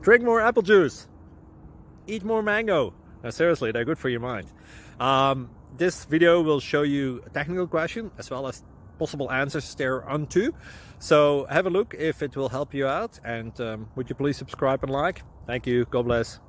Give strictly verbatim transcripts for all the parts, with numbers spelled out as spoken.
drink more apple juice, eat more mango. No, seriously, they're good for your mind. Um, this video will show you a technical question as well as possible answers thereunto. So have a look if it will help you out, and um, would you please subscribe and like? Thank you. God bless.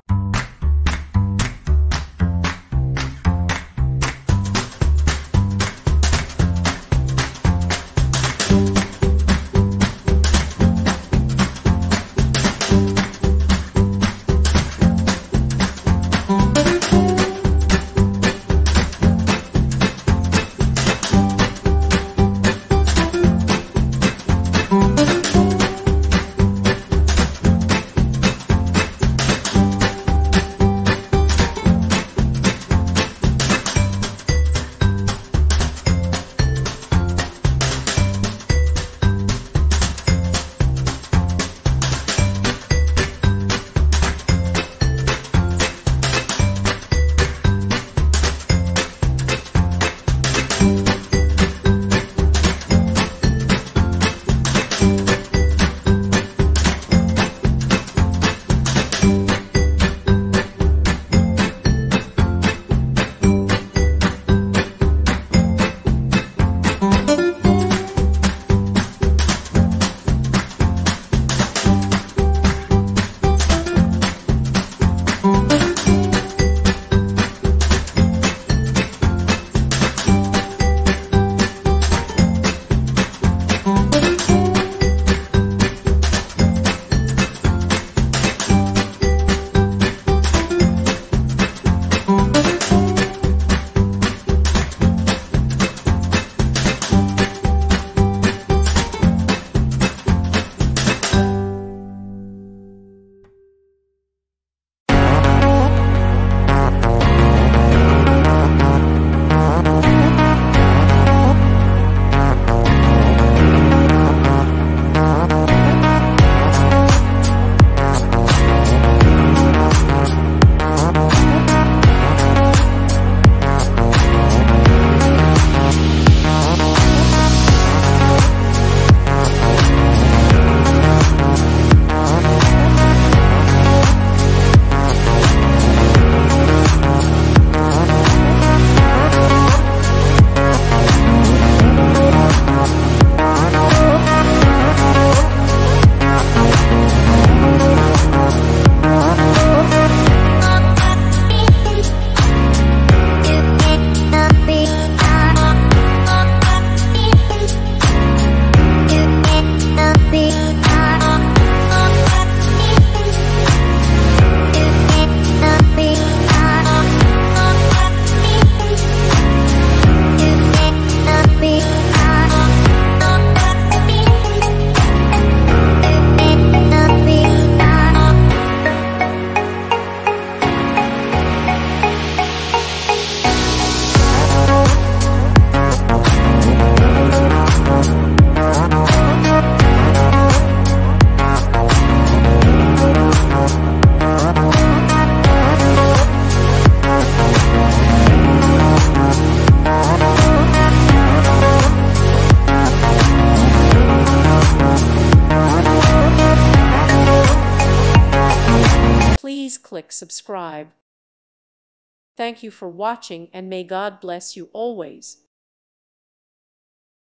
Please click subscribe. Thank you for watching, and may God bless you always.